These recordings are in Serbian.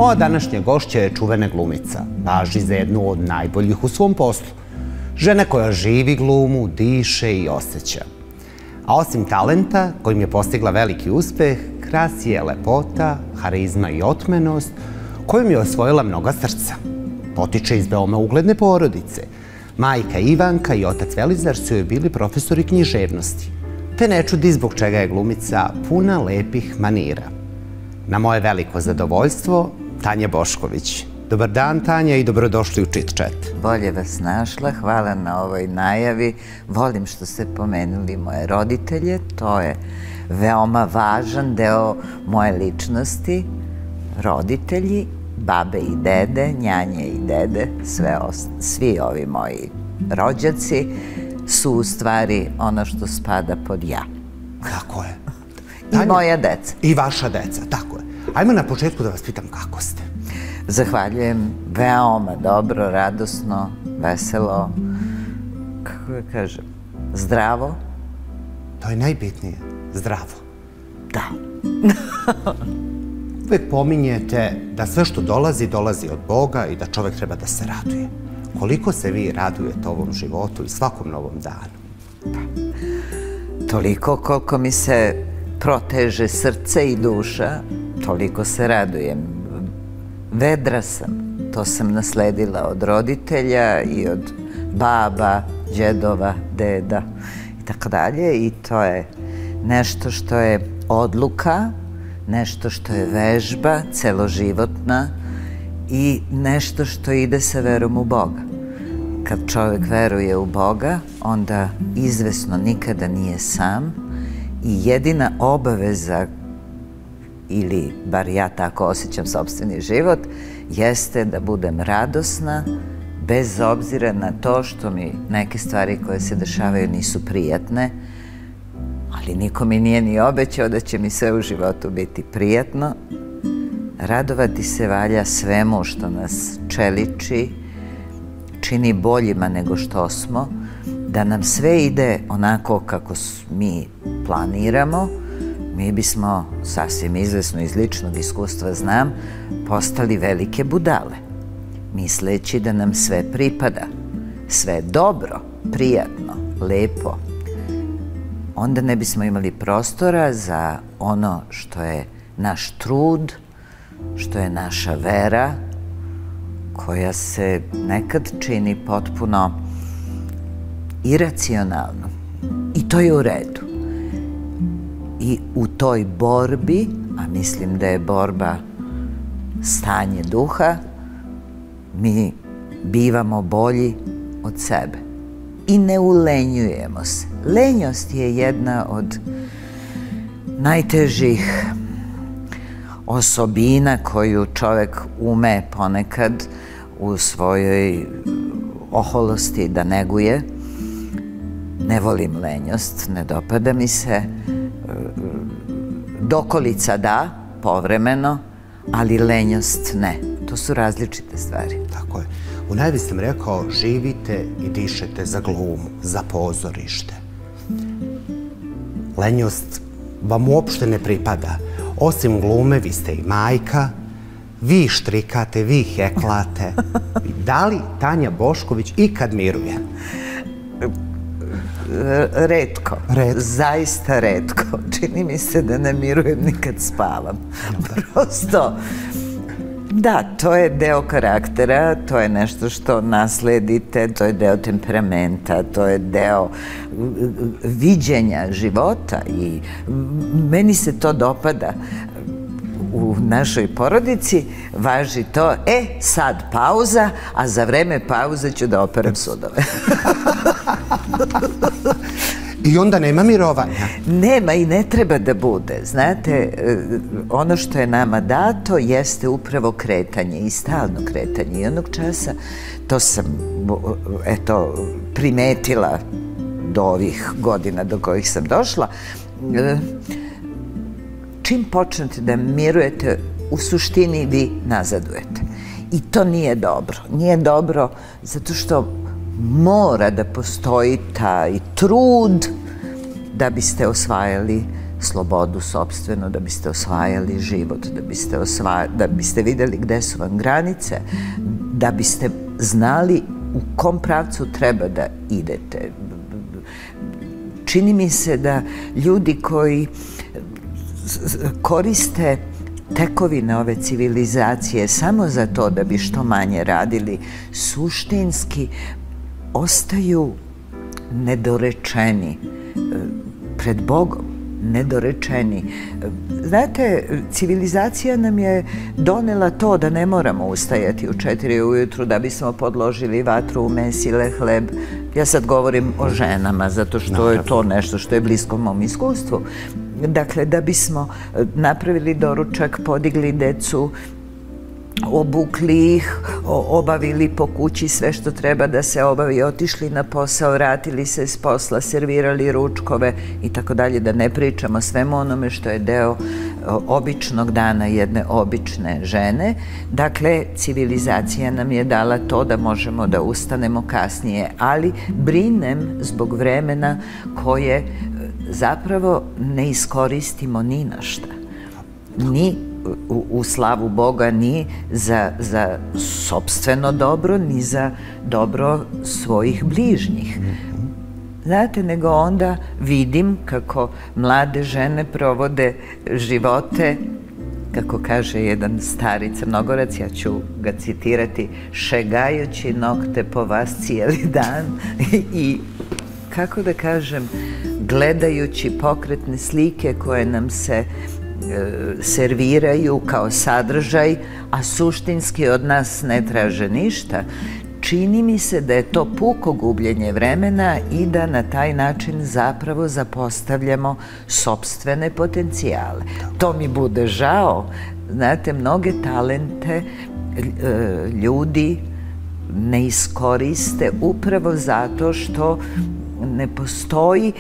Moja današnja gošća je čuvena glumica. Važi za jednu od najboljih u svom poslu. Žena koja živi glumu, diše i osjeća. A osim talenta, kojim je postigla veliki uspeh, krasi je lepota, harizma i otmenost, kojom je osvojila mnoga srca. Potiče iz veoma ugledne porodice. Majka Ivanka i otac Velizar su joj bili profesori književnosti. Te ne čudi zbog čega je glumica puna lepih manira. Na moje veliko zadovoljstvo, Tanja Bošković. Dobar dan, Tanja, i dobrodošli u Chit Chat. Bolje vas našla, hvala na ovoj najavi. Volim što ste pomenuli moje roditelje, to je veoma važan deo moje ličnosti. Roditelji, babe i dede, njanje i dede, svi ovi moji rođaci su u stvari ono što spada pod ja. Tako je. I moja deca. I vaša deca, tako je. Ajmo na početku da vas pitam kako ste. Zahvaljujem, veoma dobro, radosno, veselo, kako da kažem, zdravo. To je najbitnije, zdravo. Da. Uvijek pominjete da sve što dolazi, dolazi od Boga i da čovek treba da se raduje. Koliko se vi radujete ovom životu i svakom novom danu? Toliko koliko mi se proteže srce i duša, toliko se radujem. Vedra sam, to sam nasledila od roditelja i od baba, džedova, deda i tako dalje. I to je nešto što je odluka, nešto što je vežba, celoživotna i nešto što ide sa verom u Boga. Kad čovjek veruje u Boga, onda izvesno nikada nije sam i jedina obaveza, ili bar ja tako osjećam sopstveni život, jeste da budem radosna bez obzira na to što mi neke stvari koje se dešavaju nisu prijatne, ali niko mi nije ni obećao da će mi sve u životu biti prijatno. Radovati se valja svemu što nas čeliči, čini boljima nego što smo, da nam sve ide onako kako mi planiramo. Mi bismo, sasvim izvesno iz ličnog iskustva znam, postali velike budale, misleći da nam sve pripada, sve dobro, prijatno, lepo. Onda ne bismo imali prostora za ono što je naš trud, što je naša vera, koja se nekad čini potpuno iracionalno. I to je u redu. I u toj borbi, a mislim da je borba stanje duha, mi bivamo bolji od sebe. I ne ulenjujemo se. Lenjost je jedna od najtežih osobina koju čovek ume ponekad u svojoj oholosti da neguje. Ne volim lenjost, ne dopada mi se. Dokolica da, povremeno, ali lenjost ne. To su različite stvari. Tako je. U najavi sam rekao, živite i dišete za glumu, za pozorište. Lenjost vam uopšte ne pripada. Osim glume, vi ste i majka, vi štrikate, vi heklate. Da li Tanja Bošković ikad miruje? Retko. Zaista retko. Čini mi se da ne mirujem ni kad spavam. Prosto, da, to je deo karaktera, to je nešto što nasledite, to je deo temperamenta, to je deo viđenja života i meni se to dopada. U našoj porodici važi to, sad pauza, a za vreme pauze ću da operem sudove. I onda nema mirovanja? Nema i ne treba da bude. Znate, ono što je nama dato jeste upravo kretanje i stalno kretanje. I onog časa, to sam, eto, primetila do ovih godina do kojih sam došla, čim počnete da mirujete, u suštini vi nazadujete. I to nije dobro. Nije dobro zato što mora da postoji taj trud da biste osvajali slobodu sopstvenu, da biste osvajali život, da biste videli gde su vam granice, da biste znali u kom pravcu treba da idete. Čini mi se da ljudi koji koriste tekovine ove civilizacije samo za to da bi što manje radili, suštinski ostaju nedorečeni pred Bogom, nedorečeni. Znate, civilizacija nam je donela to da ne moramo ustajati u 4 ujutru da bismo podložili vatru, umesile hleb. Ja sad govorim o ženama, zato što je to nešto što je blisko mom iskustvu. Dakle, da bismo napravili doručak, podigli decu, obukli ih, obavili po kući sve što treba da se obavi, otišli na posao, vratili se s posla, servirali ručkove i tako dalje, da ne pričamo svemu onome što je deo običnog dana jedne obične žene. Dakle, civilizacija nam je dala to da možemo da ustanemo kasnije, ali brinem zbog vremena koje zapravo ne iskoristimo ni na šta. Ni u slavu Boga, ni za sopstveno dobro, ni za dobro svojih bližnjih. Znate, nego onda vidim kako mlade žene provode živote, kako kaže jedan stari Crnogorac, ja ću ga citirati, šegajući nokte po vas cijeli dan i, kako da kažem, gledajući pokretne slike koje nam se serviraju kao sadržaj, a suštinski od nas ne traže ništa, čini mi se da je to puko gubljenje vremena i da na taj način zapravo zapostavljamo sopstvene potencijale. To mi bude žao. Znate, mnoge talente ljudi ne iskoriste upravo zato što ne postoji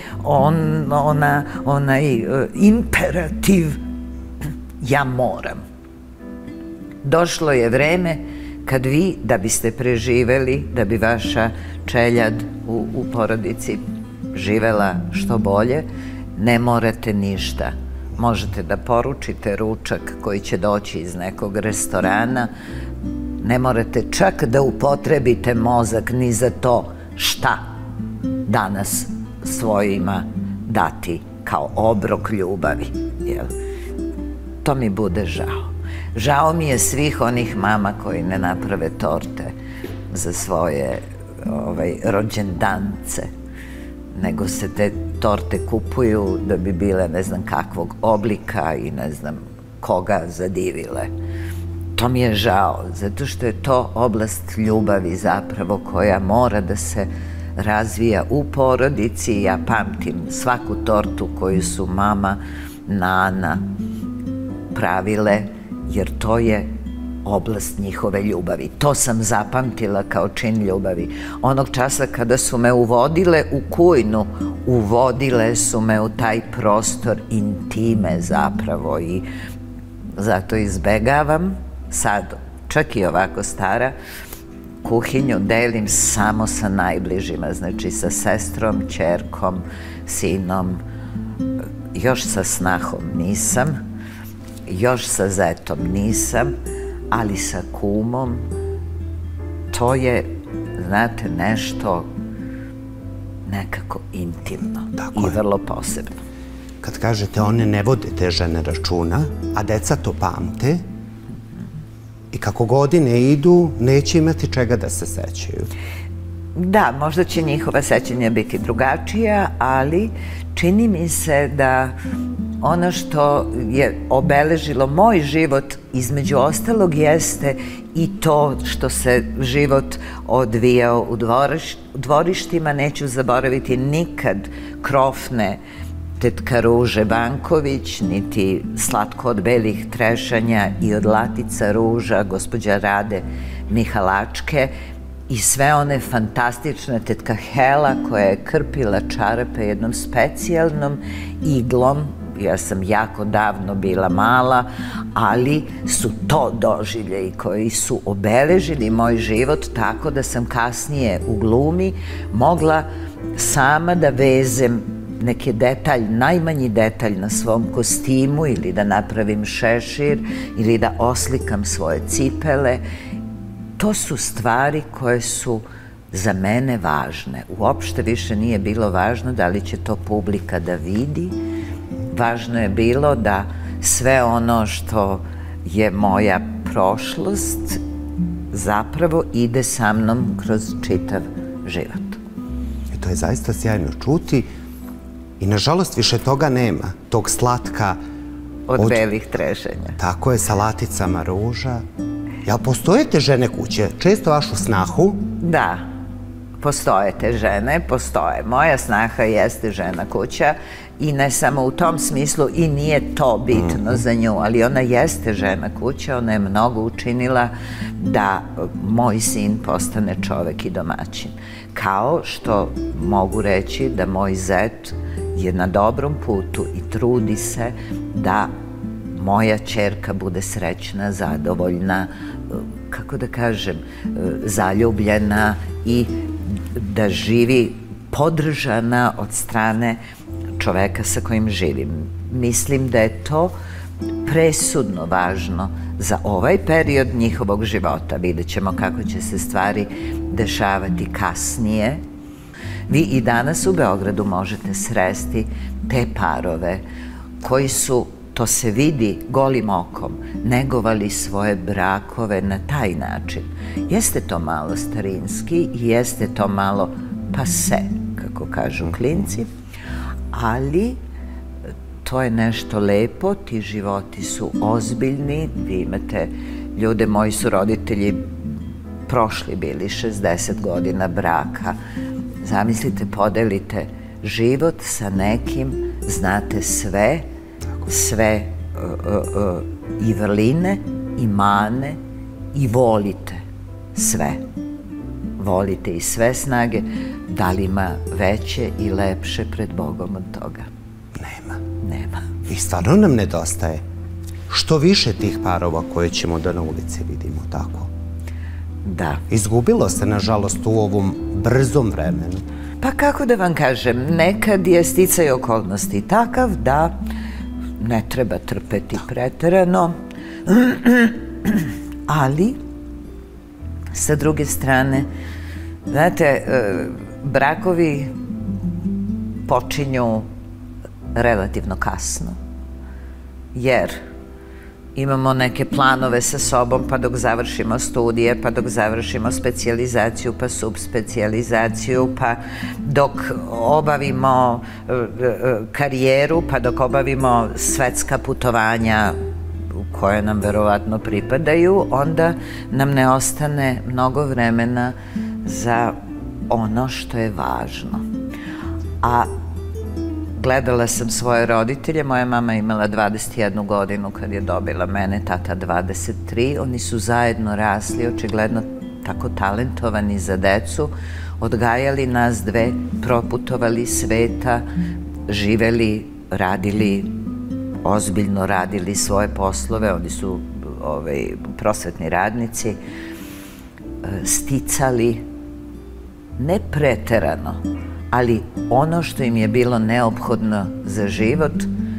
onaj imperativ ja moram. Došlo je vreme kad vi, da biste preživeli, da bi vaša čeljad u porodici živela što bolje, ne morate ništa. Možete da poručite ručak koji će doći iz nekog restorana, ne morate čak da upotrebite mozak ni za to šta danas svojima dati kao obrok ljubavi. To mi bude žao. Žao mi je svih onih mama koji ne naprave torte za svoje rođendance, nego se te torte kupuju da bi bile ne znam kakvog oblika i ne znam koga zadivile. To mi je žao, zato što je to oblast ljubavi zapravo koja mora da se razvija u porodici. Ja pamtim svaku tortu koju su mama, nana pravile, jer to je oblast njihove ljubavi. To sam zapamtila kao čin ljubavi. Onog časa kada su me uvodile u kujnu, uvodile su me u taj prostor intime zapravo i zato izbegavam sad, čak i ovako stara, kuhinju delim samo sa najbližima, znači sa sestrom, ćerkom, sinom, još sa snahom nisam, još sa zetom nisam, ali sa kumom to je, znate, nešto nekako intimno i vrlo posebno. Kad kažete one ne vode te žene računa, a deca to pamte, i kako godine idu, neće imati čega da se sećaju. Da, možda će njihova sećanja biti drugačija, ali čini mi se da ono što je obeležilo moj život, između ostalog, jeste i to što se život odvijao u dvorištima. Neću zaboraviti nikad Krofne tetka Ruže Banković, niti Slatko od belih trešanja i od latica ruža gospođa Rade Mihalačke i sve one fantastične tetka Hela koja je krpila čarape jednom specijalnom iglom. Ja sam jako davno bila mala, ali su to doživljaji koji su obeležili moj život tako da sam kasnije u glumi mogla sama da vezem neki detalj, najmanji detalj na svom kostimu ili da napravim šešir ili da oslikam svoje cipele. To su stvari koje su za mene važne. Uopšte više nije bilo važno da li će to publika da vidi. Važno je bilo da sve ono što je moja prošlost zapravo ide sa mnom kroz čitav život. I to je zaista sjajno čuti i nažalost više toga nema, tog slatka od belih trešenja. Tako je, sa laticama ruža. Jel postoje te žene kuće? Često vašu snahu? Da, postoje te žene, postoje. Moja snaha jeste žena kuća i ne samo u tom smislu i nije to bitno za nju, ali ona jeste žena kuća, ona je mnogo učinila da moj sin postane čovek i domaćin. Kao što mogu reći da moj zet je na dobrom putu i trudi se da moja ćerka bude srećna, zadovoljna, kako da kažem, zaljubljena i da živi podržana od strane čoveka sa kojim živim. Mislim da je to presudno važno za ovaj period njihovog života. Vidjet ćemo kako će se stvari dešavati kasnije. Vi i danas u Beogradu možete sresti te parove koji su, to se vidi golim okom, negovali svoje brakove na taj način. Jeste to malo starinski i jeste to malo pase, kako kažu klinci, ali to je nešto lepo, ti životi su ozbiljni, vi imate ljude, moji su roditelji prošli bili 60 godina braka. Zamislite, podelite život sa nekim, znate sve i vrline i mane i volite sve. Volite i sve snage, da li ima veće i lepše pred Bogom od toga? Nema. I stvarno nam nedostaje što više tih parova koje ćemo da na ulici vidimo, tako? Da. Izgubilo se, nažalost, u ovom brzom vremenu. Pa kako da vam kažem, nekad je sticaj okolnosti takav da ne treba trpeti preterano, ali sa druge strane, znate, brakovi počinju relativno kasno, jer imamo neke planove sa sobom, pa dok završimo studije, pa dok završimo specijalizaciju, pa subspecijalizaciju, pa dok obavimo karijeru, pa dok obavimo svetska putovanja koje nam verovatno pripadaju, onda nam ne ostane mnogo vremena za ono što je važno. A gledala sam svoje roditelje, moja mama imala 21 godinu kad je dobila mene, tata 23, oni su zajedno rasli, očigledno tako talentovani za decu, odgajali nas dve, proputovali sveta, živeli, radili, ozbiljno radili svoje poslove, oni su prosvetni radnici, sticali, ne preterano, ali ono što im je bilo neophodno za život,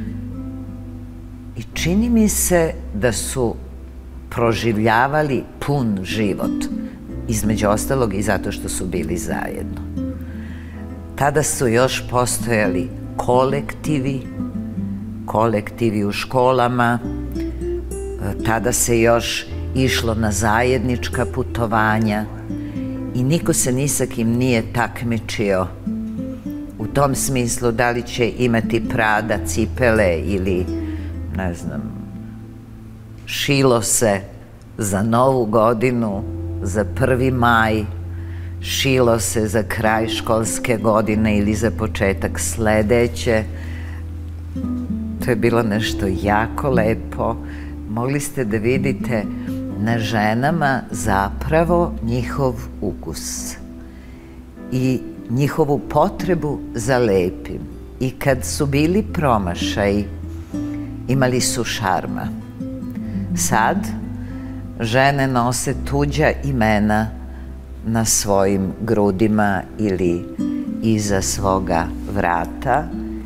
i čini mi se da su proživljavali pun život, između ostalog i zato što su bili zajedno. Tada su još postojali kolektivi u školama, tada se još išlo na zajednička putovanja i niko se ni sa kim nije takmičio u tom smislu da li će imati Prada cipele ili, ne znam, šilo se za Novu godinu, za 1. maj, šilo se za kraj školske godine ili za početak sledeće. To je bilo nešto jako lepo. Mogli ste da vidite na ženama zapravo njihov ukus i njihovu potrebu za lepim. I kad su bili promašaji, imali su šarma. Sad žene nose tuđa imena na svojim grudima ili iza svoga vrata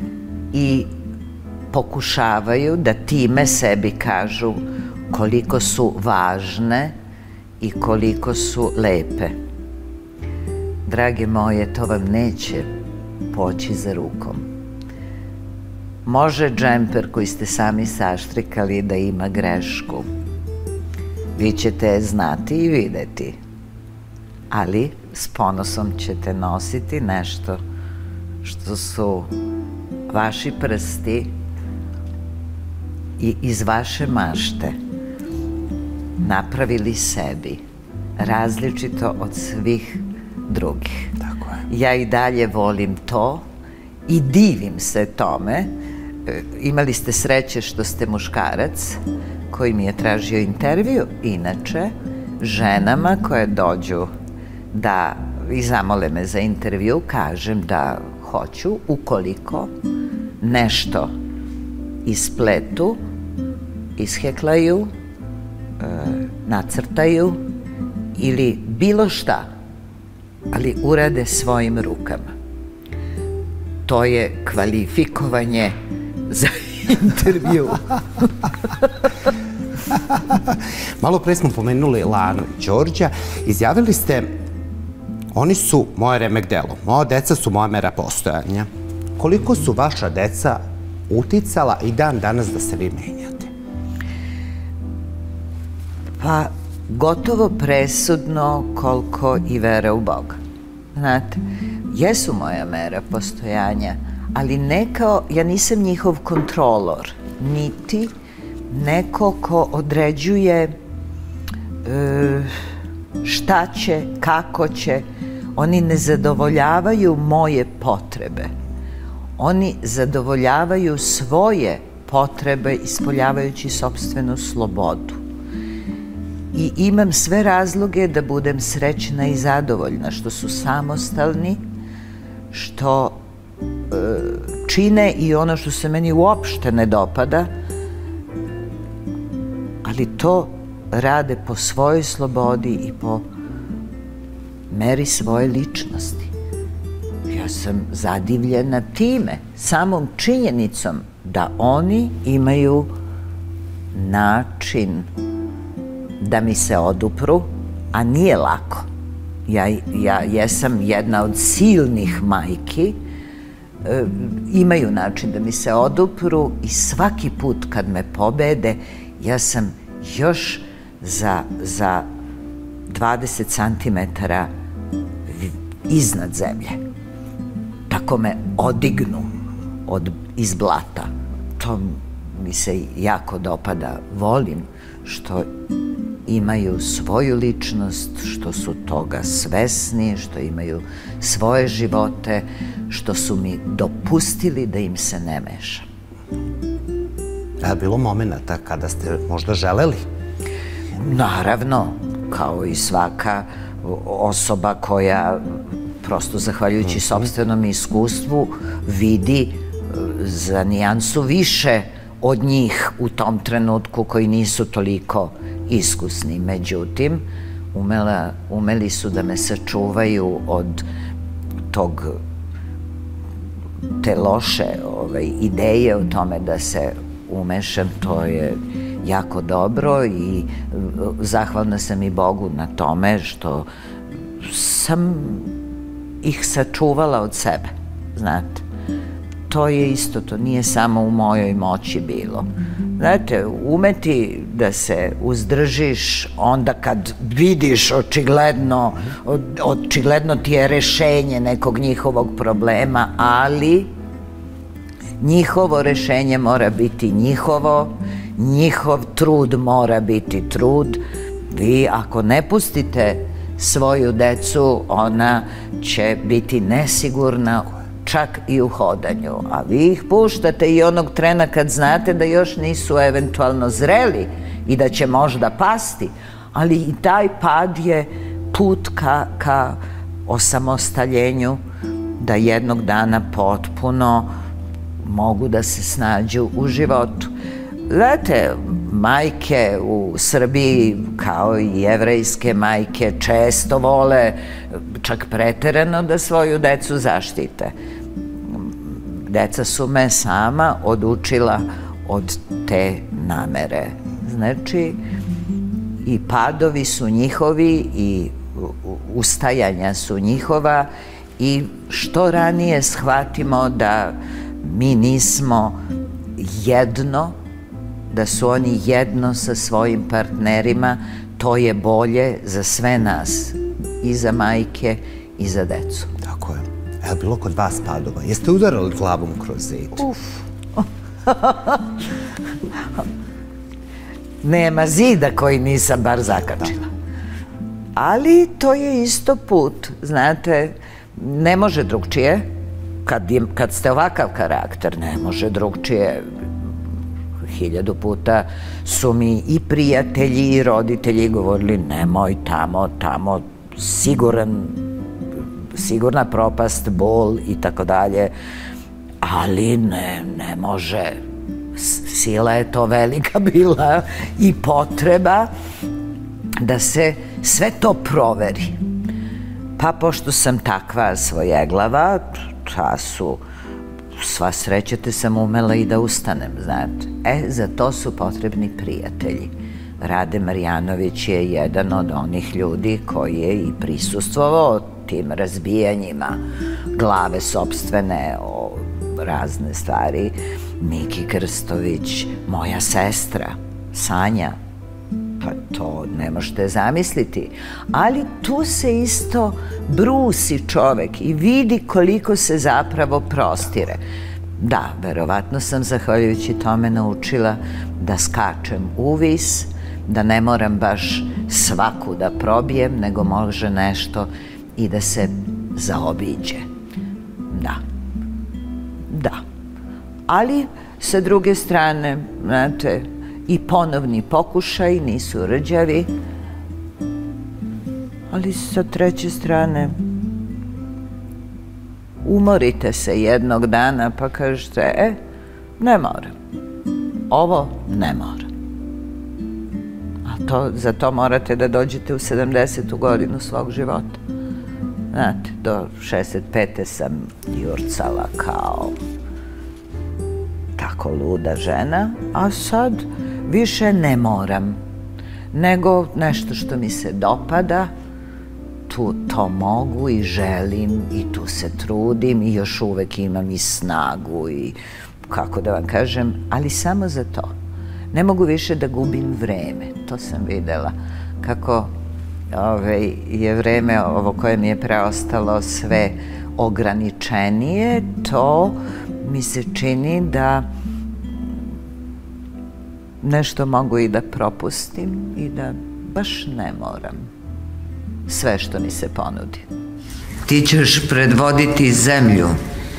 i pokušavaju da time sebi kažu koliko su važne i koliko su lepe. Drage moje, to vam neće poći za rukom. Može džemper koji ste sami saštrikali da ima grešku. Vi ćete je znati i videti. Ali s ponosom ćete nositi nešto što su vaši prsti i iz vaše mašte napravili sebi, različito od svih drugih. Tako je. Ja i dalje volim to i divim se tome. Imali ste sreće što ste muškarac koji mi je tražio intervju. Inače, ženama koje dođu da i zamole me za intervju, kažem da hoću, ukoliko nešto ispletu, isheklaju, nacrtaju ili bilo šta, ali urade svojim rukama. To je kvalifikovanje za intervju. Malo pre smo pomenuli Lanu i Đorđa. Izjavili ste, oni su moje remek delo. Moja deca su moja mera postojanja. Koliko su vaša deca uticala i dan danas da se vi menjate? Pa, gotovo presudno koliko i vera u Boga. Znate, jesu moja mera postojanja, ali ne kao, ja nisam njihov kontrolor, niti neko ko određuje šta će, kako će. Oni ne zadovoljavaju moje potrebe. Oni zadovoljavaju svoje potrebe ispoljavajući sopstvenu slobodu. I imam sve razloge da budem srećna i zadovoljna, što su samostalni, što čine i ono što se meni uopšte ne dopada, ali to rade po svojoj slobodi i po meri svoje ličnosti. Ja sam zadivljena time, samom činjenicom da oni imaju način da mi se odupru, a nije lako. Ja jesam jedna od silnih majki, imaju način da mi se odupru i svaki put kad me pobede, ja sam još za 20 centimetara iznad zemlje. Tako me odignu iz blata. To mi se jako dopada. Volim što imaju svoju ličnost, što su toga svesni, što imaju svoje živote, što su mi dopustili da im se ne mešam. Je li bilo momenta kada ste možda želeli? Naravno, kao i svaka osoba koja prosto zahvaljujući sopstvenom iskustvu vidi za nijansu više od njih u tom trenutku koji nisu toliko iskusni. Međutim, umeli su da me sačuvaju od te loše ideje o tome da se umešam. To je jako dobro i zahvalna sam i Bogu na tome što sam ih sačuvala od sebe, znate. To je isto, to nije samo u mojoj moći bilo. Znate, umeti da se uzdržiš onda kad vidiš očigledno ti je rešenje nekog njihovog problema, ali njihovo rešenje mora biti njihovo, njihov trud mora biti trud. Vi ako ne pustite svoju decu, ona će biti nesigurna čak i u hodanju, a vi ih puštate i onog trena kad znate da još nisu eventualno zreli i da će možda pasti, ali i taj pad je put ka osamostaljenju, da jednog dana potpuno mogu da se snađu u životu. Znate, majke u Srbiji, kao i jevrejske majke, često vole, čak preterano, da svoju decu zaštite. deca su me sama odučila od te namere. Znači, i padovi su njihovi i ustajanja su njihova i što ranije shvatimo da mi nismo jedno, da su oni jedno sa svojim partnerima, to je bolje za sve nas, i za majke i za decu. Tako je. Je li bilo kod vas padova? Jeste udarali glavom kroz zid? Uf. Nema zida koji nisam bar zakačila. Ali to je isto put. Znate, ne može drugčije. Kad ste ovakav karakter, ne može drugčije. 1000 puta su mi i prijatelji i roditelji govorili nemoj tamo, sigurna propast, bol i tako dalje. Ali ne može. Sila je to velika bila i potreba da se sve to proveri. Pa pošto sam takva svojeglava, sva srećete sam umela i da ustanem, znate. Za to su potrebni prijatelji. Rade Marjanović je jedan od onih ljudi koji je i prisustvovao tim razbijanjima glave sopstvene o razne stvari. Miki Krstović, moja sestra, Sanja, pa to ne možete zamisliti. Ali tu se isto brusi čovek i vidi koliko se zapravo prostire. Da, verovatno sam zahvaljujući tome naučila da skačem uvis, da ne moram baš svaku da probijem, nego može nešto i da se zaobiđe. Da. Ali, sa druge strane, znate, i ponovni pokušaj nisu rđavi, ali sa treće strane umorite se jednog dana pa kažete, ne moram, ovo ne moram. A za to morate da dođete u 70. godinu svog života. Znate, do 65. sam jurcala kao tako luda žena, a sad više ne moram, nego nešto što mi se dopada, to mogu i želim i tu se trudim i još uvek imam i snagu i, kako da vam kažem, ali samo za to. Ne mogu više da gubim vreme, to sam videla, kako je vreme ovo koje mi je preostalo sve ograničenije, to mi se čini da nešto mogu i da propustim i da baš ne moram sve što mi se ponudi. Ti ćeš predvoditi zemlju.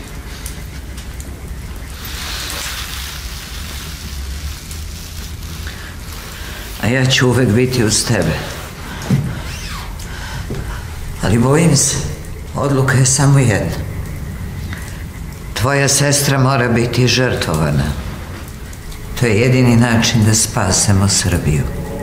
A ja ću uvek biti uz tebe. Ali bojim se, odluka je samo jedna. Tvoja sestra mora biti žrtvovana. To je jedini način da spasemo Srbiju.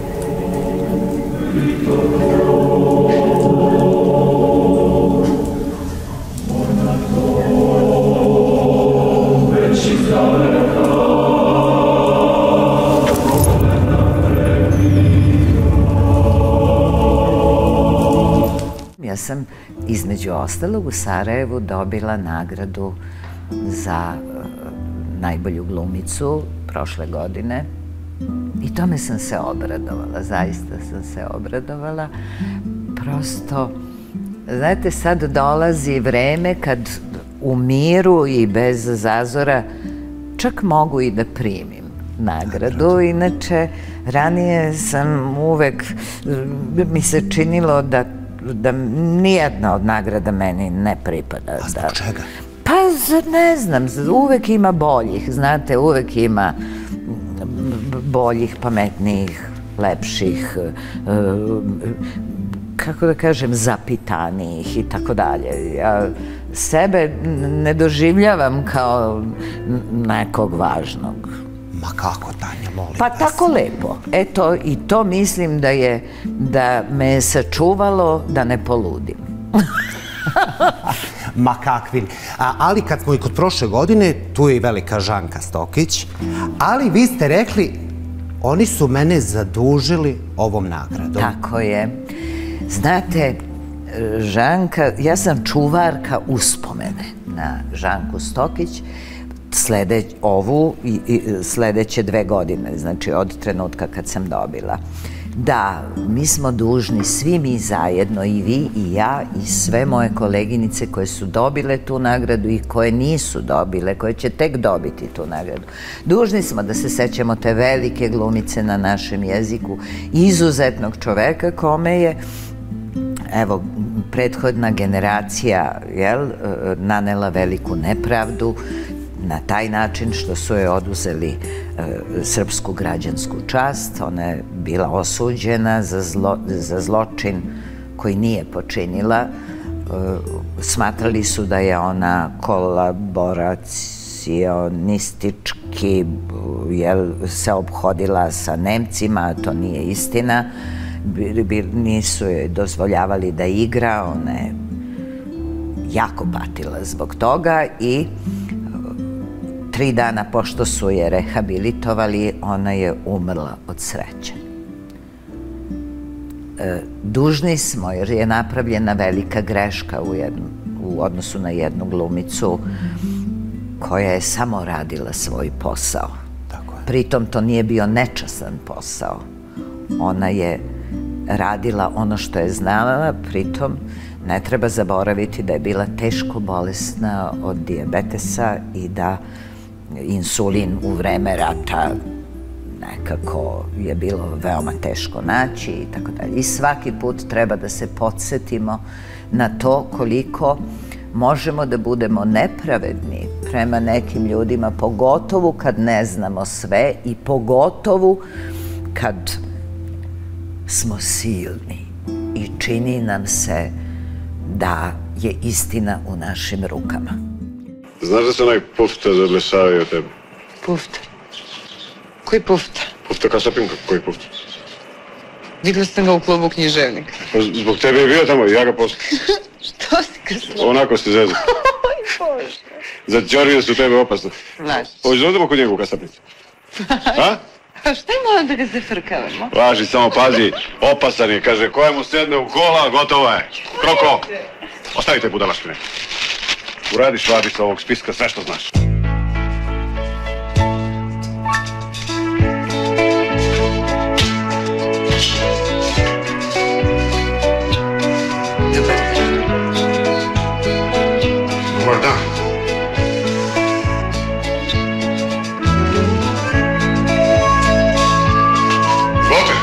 Ja sam između ostalog u Sarajevu dobila nagradu za najbolju glumicu prošle godine i tome sam se obradovala, zaista sam se obradovala. Prosto, znate, sad dolazi vreme kad u miru i bez zazora čak mogu i da primim nagradu. Inače, ranije sam uvek, mi se činilo da nijedna od nagrada meni ne pripada. A zbog čega? Pa, ne znam, uvek ima boljih, znate, uvek ima boljih, pametnijih, lepših, kako da kažem, zapitanijih i tako dalje. Ja sebe ne doživljavam kao nekog važnog. Ma kako, Tanja, molim vas? Pa tako lepo. Eto, i to mislim da me je sačuvalo da ne poludim. Ma kakvi. Ali kad smo i kod prošle godine, tu je i velika Žanka Stokić, ali vi ste rekli, oni su mene zadužili ovom nagradom. Tako je. Znate, Žanka, ja sam čuvarka uspomene na Žanku Stokić, ovu i sledeće 2 godine, znači od trenutka kad sam dobila. Da, mi smo dužni, svi mi zajedno, i vi i ja i sve moje koleginice koje su dobile tu nagradu i koje nisu dobile, koje će tek dobiti tu nagradu. Dužni smo da se sećamo te velike glumice na našem jeziku, izuzetnog čoveka kome je, evo, prethodna generacija nanela veliku nepravdu na taj način što su joj oduzeli srpsku građansku čast. Ona je bila osuđena za zločin koji nije počinila. Smatrali su da je ona kolaboracionistički se ophodila sa Nemcima, a to nije istina. Nisu joj dozvoljavali da igra, ona je jako patila zbog toga i 3 dana pošto su je rehabilitovali, ona je umrla od sreće. Dužni smo, jer je napravljena velika greška u odnosu na jednu glumicu koja je samo radila svoj posao. Pritom to nije bio nečasan posao. Ona je radila ono što je znala, pritom ne treba zaboraviti da je bila teško bolesna od dijabetesa i da insulin u vreme rata nekako je bilo veoma teško naći i tako dalje. I svaki put treba da se podsjetimo na to koliko možemo da budemo nepravedni prema nekim ljudima, pogotovo kad ne znamo sve i pogotovo kad smo silni i čini nam se da je istina u našim rukama. Znaš da se onaj Pufta zadlešavaju od tebe? Pufta? Koji Pufta? Pufta Kasapin, koji Pufta? Videla sam ga u klubu Književnika. Zbog tebe je bio tamo, ja ga posle. Što si ga slušao? Onako ste zezali. Oj, Bože. Zatčorili su tebe opasno. Laži. Hoćeš da odemo kod njega u Kasapnicu? A? A šta moram da ga zafrkavamo? Laži, samo pazi, opasan je, kaže, koja mu sedne u kola, gotovo je. Kroko, ostavite budalaštine. Uradiš, vadiš sa ovog spiska sve što znaš. Dobar dan. Izvolite.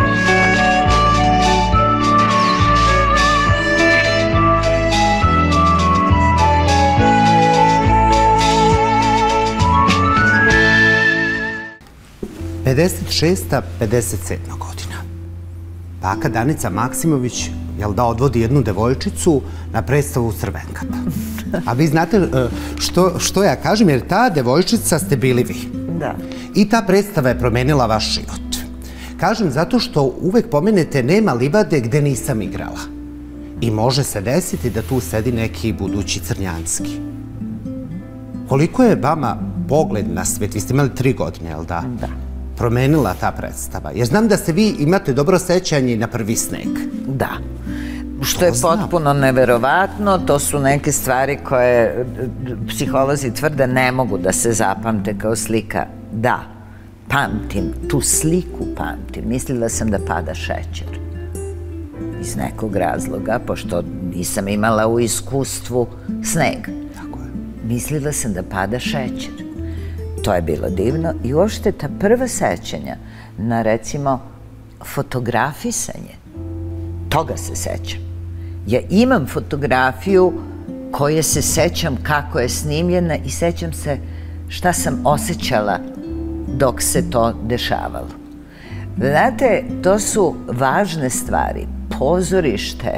'56. 57. godina. Baka Danica Maksimović, jel da, odvodi jednu devojčicu na predstavu Crvenkapa. A vi znate što ja kažem, jer ta devojčica ste bili vi. Da. I ta predstava je promenila vaš život. Kažem zato što uvek pomenete nema livade gde nisam igrala. I može se desiti da tu sedi neki budući Crnjanski. Koliko je vama pogled na svet, vi ste imali 3 godine, jel da? Da. Promenila ta predstava? Jer znam da se vi imate dobro sećanje na prvi sneg. Da. Što je potpuno neverovatno, to su neke stvari koje psiholozi tvrde ne mogu da se zapamte kao slika. Da, pamtim, tu sliku pamtim. Mislila sam da pada šećer. Iz nekog razloga, pošto nisam imala u iskustvu sneg. Tako je. Mislila sam da pada šećer. To je bilo divno i uopšte ta prva sećanja na, recimo, fotografisanje, toga se sećam. Ja imam fotografiju koje se sećam kako je snimljena i sećam se šta sam osjećala dok se to dešavalo. Znate, to su važne stvari. Pozorište,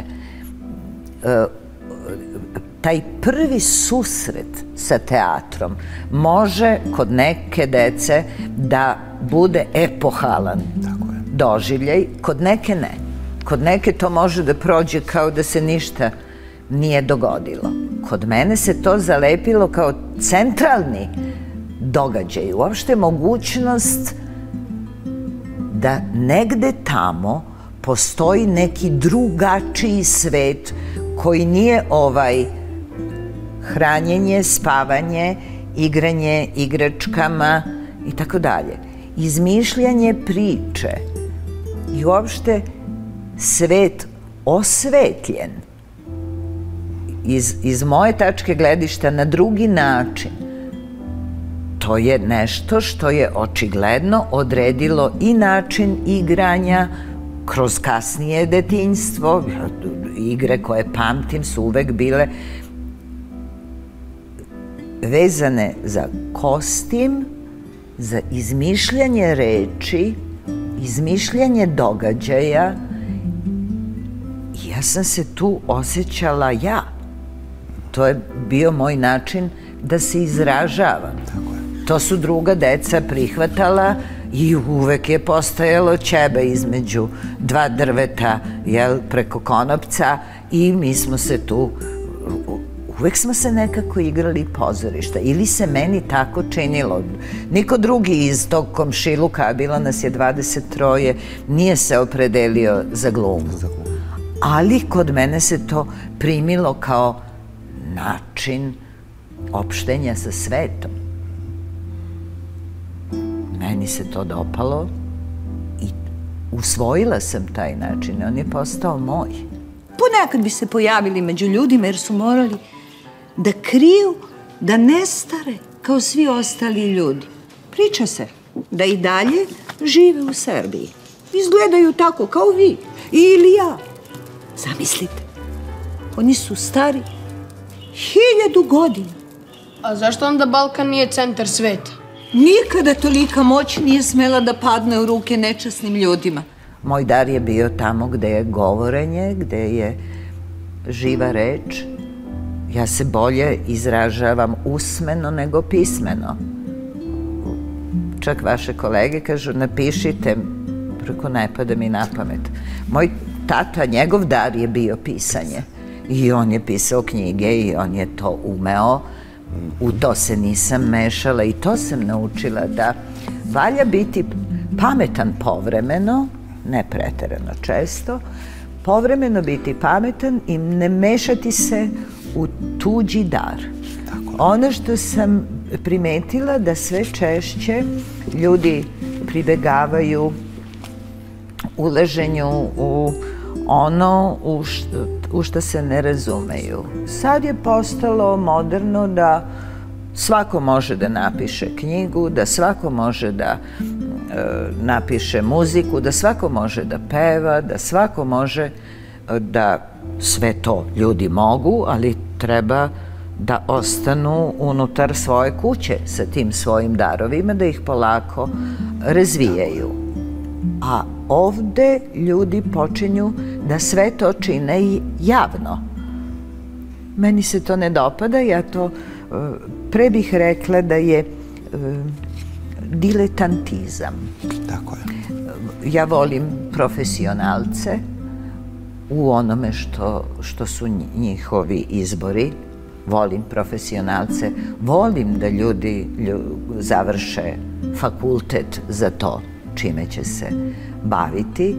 taj prvi susret sa teatrom može kod neke dece da bude epohalan doživljaj, kod neke ne. Kod neke to može da prođe kao da se ništa nije dogodilo. kod mene se to zalepilo kao centralni događaj. Uopšte mogućnost da negde tamo postoji neki drugačiji svet koji nije ovaj hranjenje, spavanje, igranje igračkama i tako dalje. Izmišljanje priče i uopšte svet osvetljen iz moje tačke gledišta na drugi način. To je nešto što je očigledno odredilo i način igranja kroz kasnije detinjstvo. Igre koje pamtim su uvek bile vezane za kostim, za izmišljanje reči, izmišljanje događaja. I ja sam se tu osjećala ja. To je bio moj način da se izražavam. To su druga deca prihvatala i uvek je postojalo ćebe između dva drveta, preko konopca, i mi smo se tu, uvek smo se nekako igrali pozorišta, ili se meni tako činilo. Niko drugi iz tog komšiluka, a bilo nas je 23, nije se opredelio za glumu. Ali kod mene se to primilo kao način opštenja sa svetom. Meni se to dopalo i usvojila sam taj način. On je postao moj. Ponekad bi se pojavili među ljudima jer su morali da kriju, da ne stare kao svi ostali ljudi. Priča se da i dalje žive u Srbiji. Izgledaju tako kao vi ili ja. Zamislite, oni su stari 1000 godina. A zašto onda Balkan nije centar sveta? Nikada tolika moć nije smela da padne u ruke nečasnim ljudima. Moj dar je bio tamo gde je govorenje, gde je živa reč. Ja se bolje izražavam usmeno nego pismeno. Čak vaše kolege kažu, napišite, preko ne pada mi na pamet. Moj tata, njegov dar je bio pisanje. I on je pisao knjige i on je to umeo. U to se nisam mešala i to sam naučila, da valja biti pametan povremeno, ne preterano često, povremeno biti pametan i ne mešati se u tuđi dar. Ono što sam primetila da sve češće ljudi pribegavaju ulaženju u ono u što se ne razumeju. Sad je postalo moderno da svako može da napiše knjigu, da svako može da napiše muziku, da svako može da peva, da svako može da sve to ljudi mogu, ali treba da ostanu unutar svoje kuće sa tim svojim darovima, da ih polako razvijaju. A ovde ljudi počinju da sve to čine i javno. Meni se to ne dopada, ja to pre bih rekla da je diletantizam. Tako je. Ja volim profesionalce u onome što su njihovi izbori. Volim profesionalce, volim da ljudi završe fakultet za to čime će se baviti.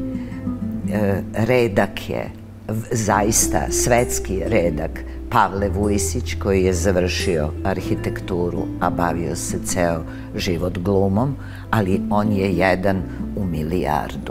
Redak je, zaista svetski redak, Pavle Vujisić, koji je završio arhitekturu, a bavio se ceo život glumom, ali on je jedan u milijardu.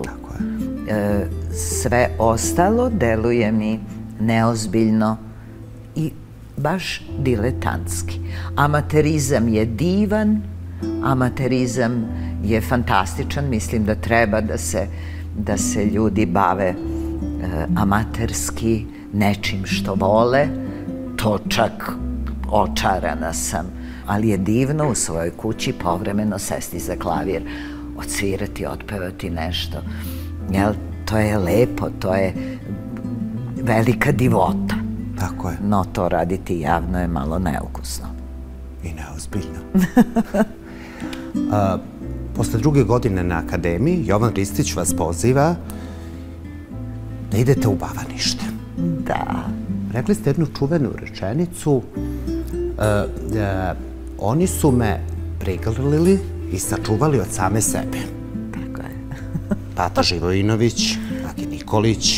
Sve ostalo deluje mi neozbiljno i baš diletantski. Amaterizam je divan, amaterizam je fantastičan, mislim da treba da se ljudi bave amaterski nečim što vole, to čak očarana sam, ali je divno u svojoj kući povremeno sesti za klavir, odsvirati, otpevati nešto. To je lepo, to je velika divota. Tako je. No to raditi javno je malo neukusno. I neozbiljno. Posle 2. godine na akademiji, Jovan Ristić vas poziva da idete u Bavanište. Da. rekli ste jednu čuvenu rečenicu, oni su me prigrlili i sačuvali od same sebe. Tako je. Tata Živojinović, Aki Nikolić.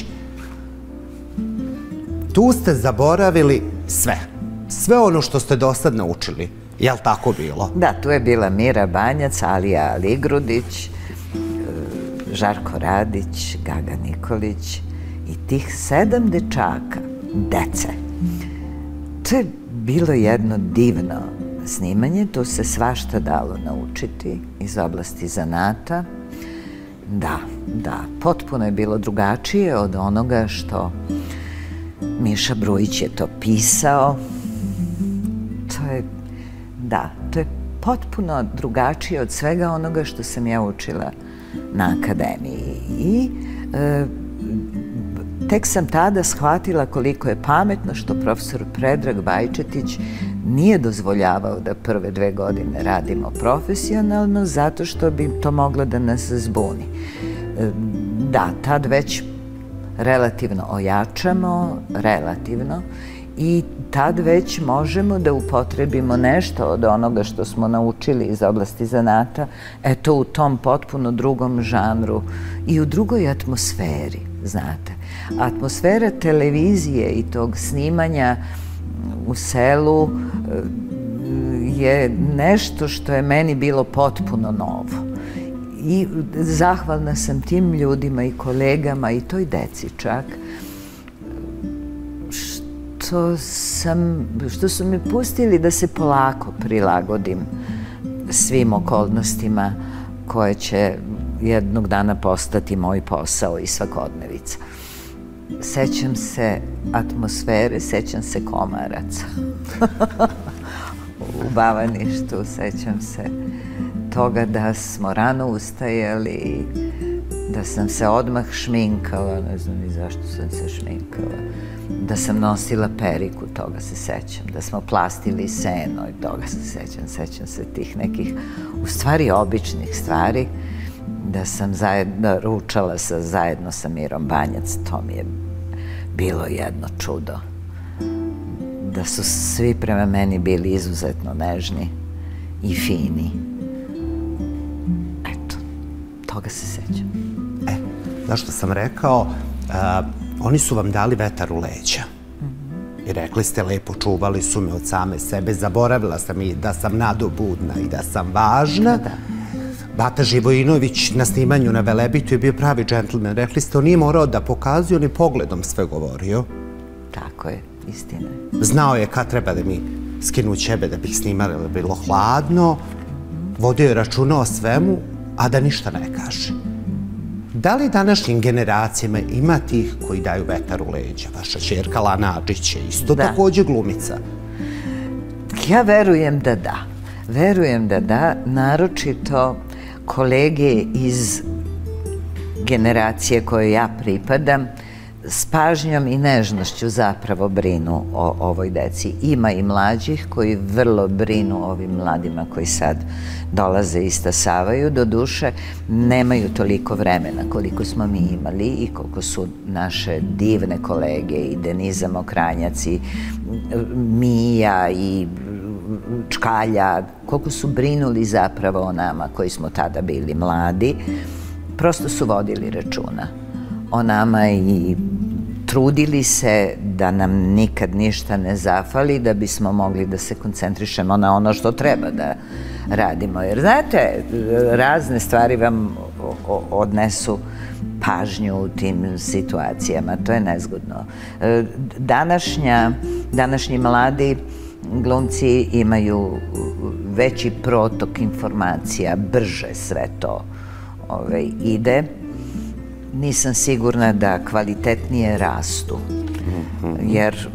Tu ste zaboravili sve. Sve ono što ste do sad naučili. Je li tako bilo? Da, tu je bila Mira Banjac, Alija Aligrudić, Žarko Radić, Gaga Nikolić i tih 7 dečaka, dece. To je bilo jedno divno snimanje, tu se svašta dalo naučiti iz oblasti zanata. Da, potpuno je bilo drugačije od onoga što Miša Brujić je to pisao. To je potpuno drugačije od svega onoga što sam ja učila na akademiji. I tek sam tada shvatila koliko je pametno što profesor Predrag Bajčetić nije dozvoljavao da prve 2 godine radimo profesionalno, zato što bi to moglo da nas zbuni. Da, tad već relativno ojačamo, i tad već možemo da upotrebimo nešto od onoga što smo naučili iz oblasti zanata, eto u tom potpuno drugom žanru i u drugoj atmosferi, znate. Atmosfera televizije i tog snimanja u selu je nešto što je meni bilo potpuno novo. I zahvalna sam tim ljudima i kolegama i toj deci čak, što su me pustili da se polako prilagodim svim okolnostima koje će jednog dana postati moj posao i svakodnevica. Sećam se atmosfere, sećam se komaraca u Bavaništu, sećam se toga da smo rano ustajali, da sam se odmah šminkala, ne znam ni zašto sam se šminkala, da sam nosila periku, toga se sećam, da smo plastili seno i toga se sećam se tih nekih, u stvari običnih stvari, da sam ručala zajedno sa Mirom Banjac, to mi je bilo jedno čudo. Da su svi prema meni bili izuzetno nežni i fini. Eto, toga se sećam. Zašto sam rekao, oni su vam dali vetar u leđa. I rekli ste lepo, čuvali su me od same sebe, zaboravila sam i da sam nadobudna i da sam važna. Bata Živojinović na snimanju na Velebitu je bio pravi džentlmen. Rekli ste, on nije morao da pokazuje, on je pogledom sve govorio. Tako je, istina je. Znao je kad treba da mi skinu ćebe da bih snimala, da bi bilo hladno. Vodio je računa o svemu, a da ništa ne kaže. Da li današnjim generacijama ima tih koji daju vetar u leđa? Vaša ćerka Lana Adžić je isto takođe glumica. Ja verujem da da. Verujem da da, naročito kolege iz generacije kojoj ja pripadam s pažnjom i nežnošću zapravo brinu o ovoj deci. Ima i mlađih koji vrlo brinu o ovim mladima koji sad dolaze i stasavaju. Doduše, nemaju toliko vremena koliko smo mi imali i koliko su naše divne kolege i Deniza Mokranjac i Mija i Čkalja, koliko su brinuli zapravo o nama koji smo tada bili mladi. Prosto su vodili računa o nama i trudili se da nam nikad ništa ne zafali, da bismo mogli da se koncentrišemo na ono što treba da radimo. Jer, znate, razne stvari vam odnesu pažnju u tim situacijama. To je nezgodno. Današnji mladi glumci imaju veći protok informacija, brže sve to ide. Nisam sigurna da kvalitetnije rastu, jer,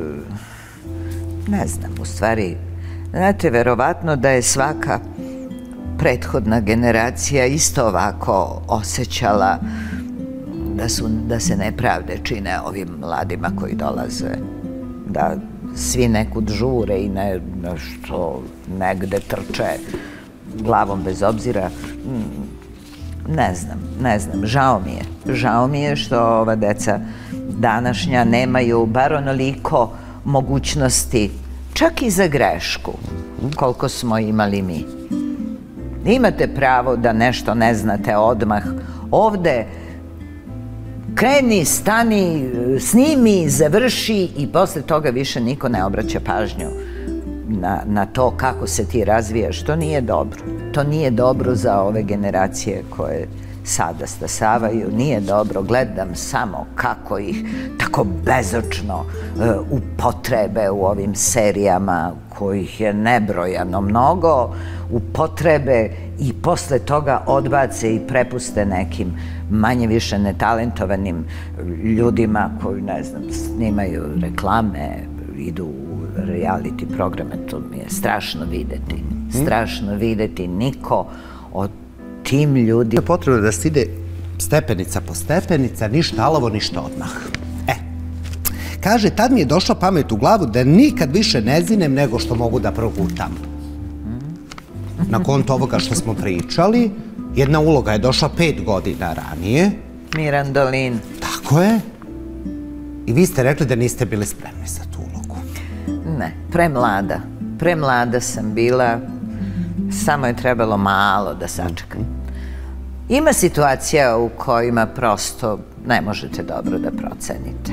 ne znam, u stvari, znate, verovatno da je svaka prethodna generacija isto ovako osjećala da se nepravde čine ovim mladima koji dolaze, da svi nekud žure i nešto negde trče glavom bez obzira. Ne znam, žao mi je što ova deca današnja nemaju bar onoliko mogućnosti, čak i za grešku, koliko smo imali mi. Imate pravo da nešto ne znate odmah. Ovde kreni, stani, snimi, završi i posle toga više niko ne obraća pažnju na to kako se ti razvijaš. To nije dobro. To nije dobro za ove generacije koje sada stasavaju. Nije dobro. Gledam samo kako ih tako bezočno upotrebe u ovim serijama kojih je nebrojano mnogo, upotrebe i posle toga odbace i prepuste nekim manje više netalentovanim ljudima koji, ne znam, snimaju reklame, idu u reality programe. To mi je strašno videti. Strašno videti. Niko od tim ljudi... Potrebno da se ide stepenica po stepenica, ništa alavo, ništa odmah. Kaže, tad mi je došla pamet u glavu da nikad više ne zinem nego što mogu da progutam. Na konto ovoga što smo pričali, jedna uloga je došla 5 godina ranije. Mirandolin. Tako je. I vi ste rekli da niste bili spremni za tu ulogu. Ne, premlada. Premlada sam bila, samo je trebalo malo da sačekam. Ima situacija u kojima prosto ne možete dobro da procenite.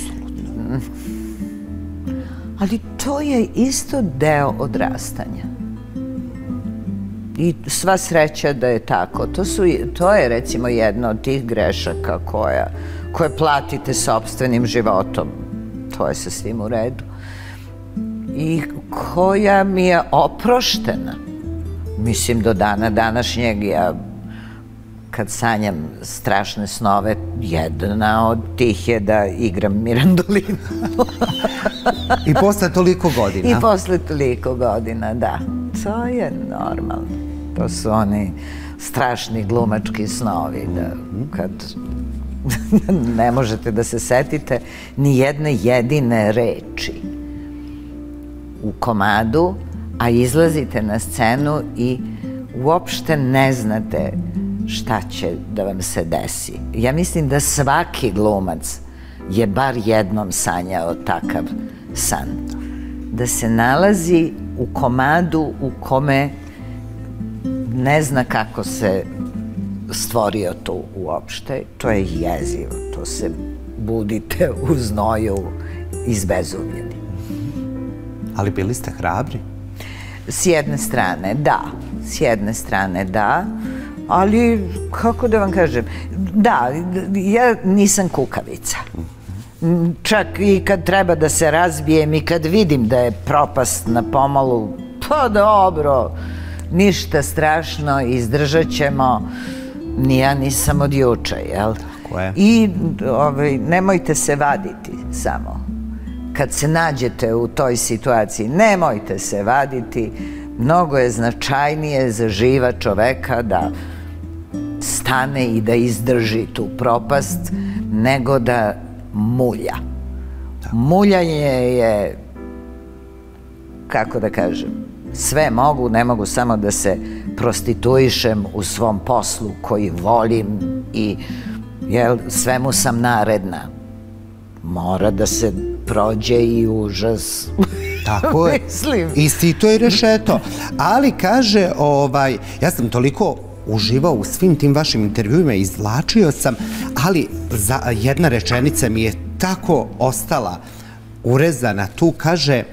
Ali to je isto deo odrastanja. I sva sreća da je tako. To je recimo jedna od tih grešaka koje platite sopstvenim životom. To je sa svim u redu. I koja mi je oproštena. Mislim, do dana današnjeg ja, kad sanjam strašne snove, jedna od tih je da igram Mirandolinu. I posle toliko godina? I posle toliko godina, da. To je normalno. To su oni strašni glumački snovi, da kad ne možete da se setite ni jedne jedine reči u komadu, a izlazite na scenu i uopšte ne znate šta će da vam se desi. Ja mislim da svaki glumac je bar jednom sanjao takav san. Da se nalazi u komadu u kome ne zna kako se stvorio to uopšte. To je jezivo. To se budite u znoju izbezumljeni. Ali bili ste hrabri? S jedne strane, da. S jedne strane, da. Ali, kako da vam kažem, da, ja nisam kukavica. Čak i kad treba da se razbijem i kad vidim da je propast na pomolu, pa dobro, ništa strašno, izdržat ćemo, ni ja nisam od juče, jel? Tako je. I nemojte se vaditi samo. Kad se nađete u toj situaciji, nemojte se vaditi. Mnogo je značajnije za živa čoveka da stane i da izdrži tu propast, nego da mulja. Muljanje je, kako da kažem, sve mogu, ne mogu samo da se prostituišem u svom poslu koji volim i svemu sam naredna. Mora da se prođe i užas. Tako je. I sito i rešeto. Ali kaže, ja sam toliko uživao u svim tim vašim intervjuima, izvlačio sam, ali jedna rečenica mi je tako ostala urezana tu, kaže,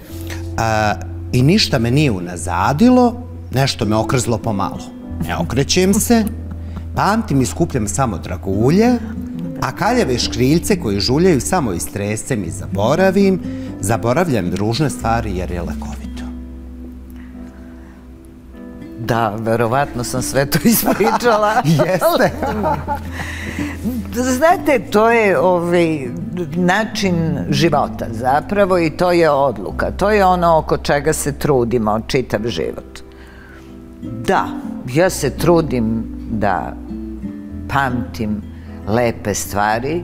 i ništa me nije unazadilo, nešto me okrzlo pomalo. Ne okrećem se, pamtim i skupljam samo dragulje, a kaljave škriljce koji žuljaju samo istresem i zaboravljam ružne stvari jer je lekovito. Da, verovatno sam sve to ispričala. Jeste. Znate, to je način života zapravo i to je odluka. To je ono oko čega se trudimo čitav život. Da, ja se trudim da pamtim lepe stvari.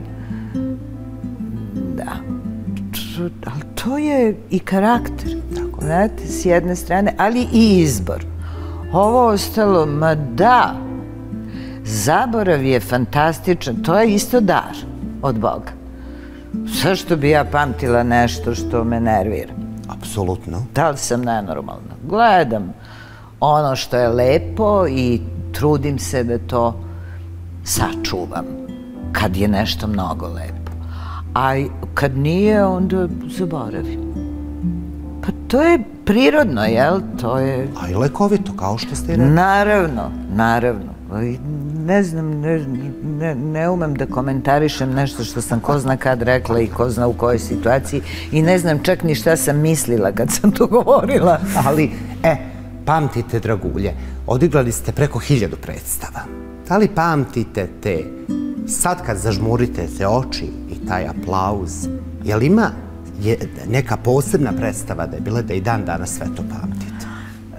Da. Ali to je i karakter. Znate, s jedne strane, ali i izbor. Ovo ostalo, ma da, zaborav je fantastičan, to je isto dar od Boga. Zašto bi ja pamtila nešto što me nervira? Apsolutno. Da li sam nenormalna? Gledam ono što je lepo i trudim se da to sačuvam kad je nešto mnogo lepo. A kad nije, onda zaboravim. Pa to je prirodno, jel? To je... A i lekovito, kao što ste i rekli. Naravno, naravno. Ne znam, ne umem da komentarišem nešto što sam ko zna kad rekla i ko zna u kojoj situaciji i ne znam čak ni šta sam mislila kad sam to govorila. Ali, pamtite, dragulje, odigrali ste preko 1000 predstava. Da li pamtite te, sad kad zažmurite te oči i taj aplauz, je li ima neka posebna predstava da je bila da i dan danas sve to pamtite?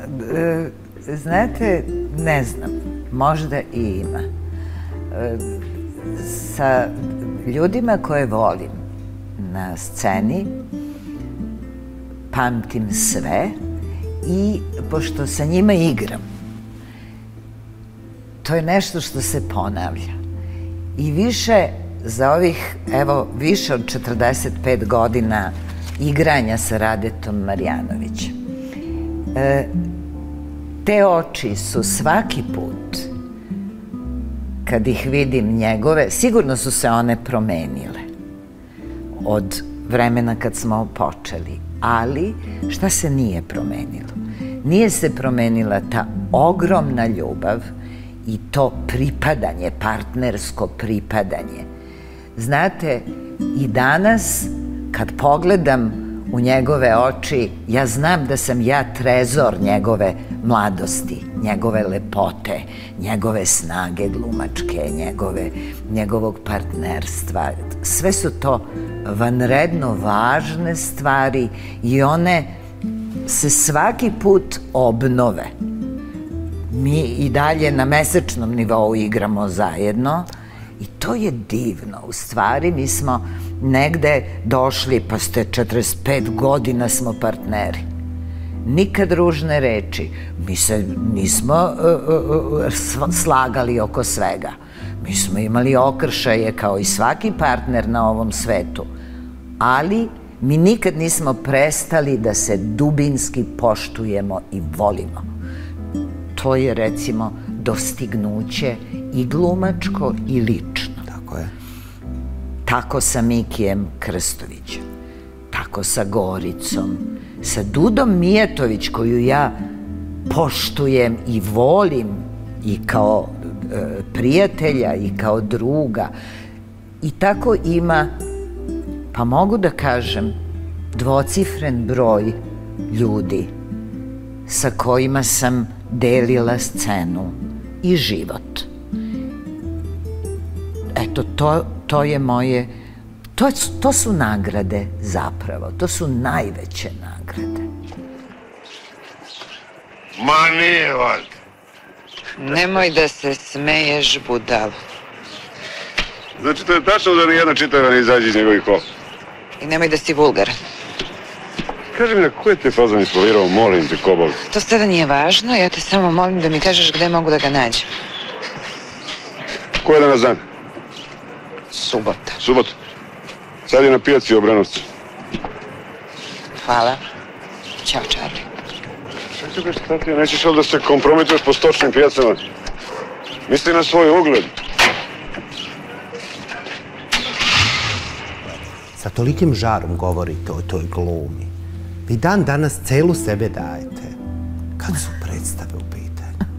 Znate, ne znam, možda i ima. Sa ljudima koje volim na sceni pamtim sve i pošto sa njima igram, to je nešto što se ponavlja. I više za ovih, evo, više od 45 godina igranja sa Radetom Marjanovićem. Te oči su svaki put, kad ih vidim njegove, sigurno su se one promenile od vremena kad smo počeli. Ali šta se nije promenilo? Nije se promenila ta ogromna ljubav i to pripadanje, partnersko pripadanje. Znate, i danas kad pogledam u njegove oči, ja znam da sam ja trezor njegove mladosti, njegove lepote, njegove snage glumačke, njegovog partnerstva. Sve su to vanredno važne stvari i one se svaki put obnove. Mi i dalje na mesečnom nivou igramo zajedno i to je divno. U stvari, mi smo negde došli, pa ste 45 godina smo partneri. Nikad ružne reči. Mi se nismo slagali oko svega. Mi smo imali okršaje kao i svaki partner na ovom svetu. Ali mi nikad nismo prestali da se dubinski poštujemo i volimo. To je, recimo, dostignuće i glumačko i lično. Tako je. Tako sa Mikijem Krstovićem, tako sa Goricom, sa Dudom Mijatović, koju ja poštujem i volim i kao prijatelja i kao druga. I tako ima, pa mogu da kažem, dvocifren broj ljudi sa kojima sam delila scenu i život. Eto, to je moje, to su nagrade zapravo, to su najveće nagrade. Ma nije valjda. Nemoj da se smeješ, budalo. Znači, to je tačno da nijedna čitava ne izađe iz njegovih kola. I nemoj da si vulgaran. Kaži mi na koje te fazon isfolirao, molim te, Kobol? To sada nije važno, ja te samo molim da mi kažeš gde mogu da ga nađem. Ko je danas dan? Subota. Subota. Sad je na pijaci u Obranovcu. Hvala. Ćao, Charlie. Čekaj, šta ti, nećeš li da se kompromituješ po stočnim pijacama? Misli na svoj ugled. Sa tolikim žarom govorite o toj glumi. Vi dan danas celu sebe dajete. Kad su predstave u pitanju?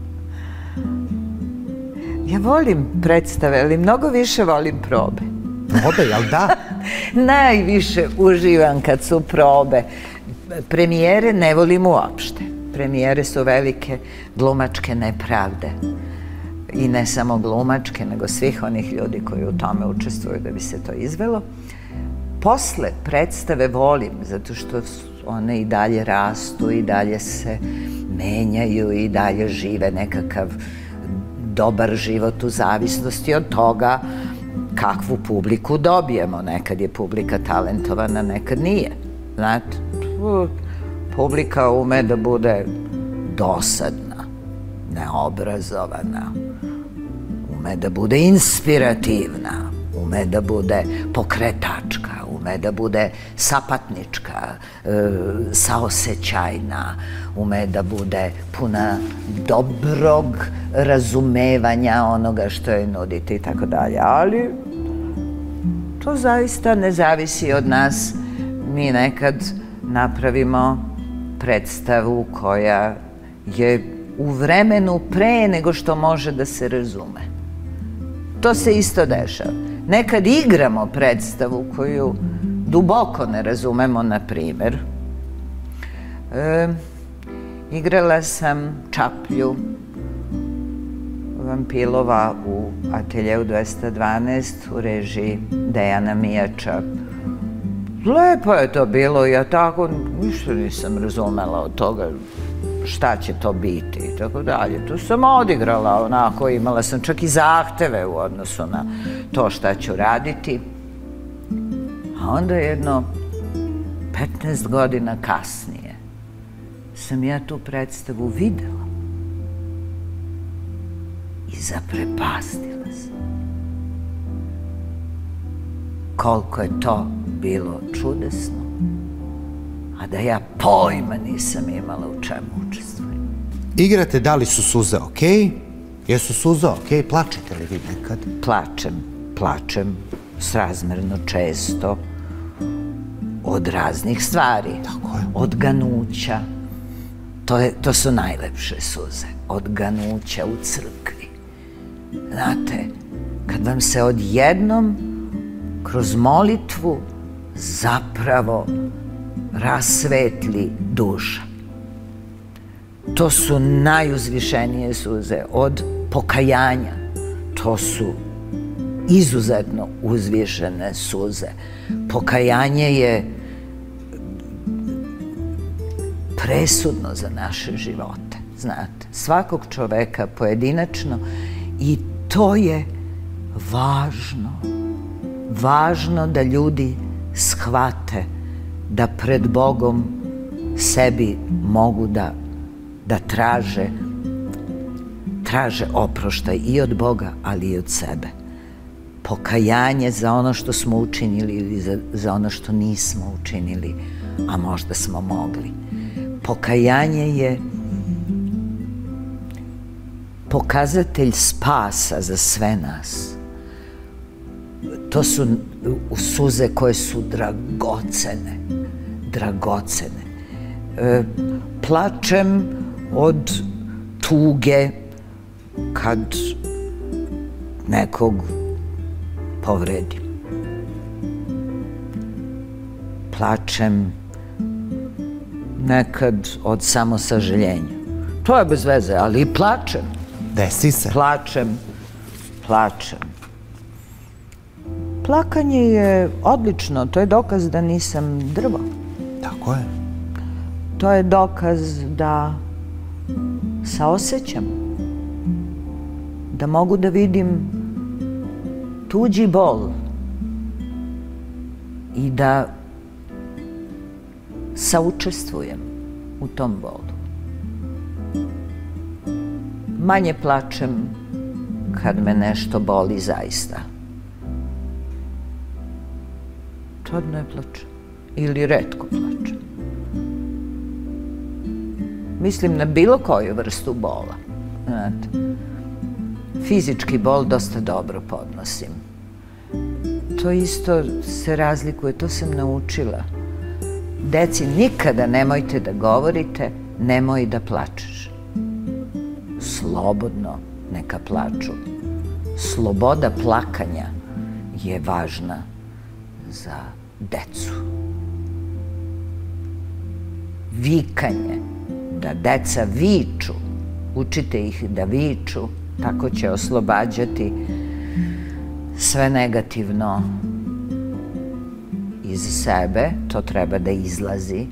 Ja volim predstave, ali mnogo više volim probe. Probe, jel da? Najviše uživam kad su probe. Premijere ne volim uopšte. Premijere su velike glumačke nepravde. I ne samo glumačke, nego svih onih ljudi koji u tome učestvuju da bi se to izvelo. Posle predstave volim, zato što one i dalje rastu, i dalje se menjaju, i dalje žive nekakav dobar život u zavisnosti od toga kakvu publiku dobijemo. Nekad je publika talentovana, nekad nije. Znate, publika ume da bude dosadna, neobrazovana, ume da bude inspirativna, ume da bude pokretačka, ume da bude sapatnička, saosećajna, ume da bude puna dobrog razumevanja onoga što joj nudite i tako dalje. Ali to zaista ne zavisi od nas. Mi nekad napravimo predstavu koja je u vremenu pre nego što može da se razume. To se isto dešava. Nekad igramo predstavu koju duboko ne razumemo, na primjer. Igrala sam Čaplju Vampilova u Ateljeu 212 u režiji Dejana Mijača. Lepo je to bilo, ja tako ništa nisam razumela od toga šta će to biti i tako dalje. Tu sam odigrala onako, imala sam čak i zahteve u odnosu na to šta ću raditi. A onda jedno 15 godina kasnije sam ja tu predstavu videla i zaprepastila se. Koliko je to bilo čudesno, a da ja pojma nisam imala u čemu učestvujem. Igrate Da li su suze okej? Jesu suze okej? Plačete li vi nekad? Plačem srazmerno često od raznih stvari. Tako je. Od ganuća. To su najlepše suze. Od ganuća u crkvi. Znate, kad vam se odjednom kroz molitvu zapravo rasvetli duša. To su najuzvišenije suze od pokajanja. To su izuzetno uzvišene suze. Pokajanje je presudno za naše živote, znate. Svakog čoveka pojedinačno i to je važno. Važno da ljudi shvate da pred Bogom sebi mogu da traže oproštaj i od Boga, ali i od sebe. Pokajanje za ono što smo učinili ili za ono što nismo učinili, a možda smo mogli. Pokajanje je pokazatelj spasa za sve nas. To su suze koje su dragocene. Plačem od tuge kad nekog povredim. Plačem nekad od samosažaljenja. To je bez veze, ali i plačem. Desi se. Plačem. Plakanje je odlično, to je dokaz da nisam drvo. Tako je. To je dokaz da saosećam, da mogu da vidim tuđi bol i da saučestvujem u tom bolu. Manje plačem kad me nešto boli zaista. Tad ne plačem ili retko plačem. Mislim na bilo koju vrstu bola. Znate, fizički bol dosta dobro podnosim. To isto se razlikuje, to sam naučila. Deci, nikada nemojte da govorite, nemoj da plačeš. Slobodno neka plaču. Sloboda plakanja je važna za decu. Vikanje, da deca viču, učite ih da viču, tako će oslobađati sve negativno iz sebe, to treba da izlazi.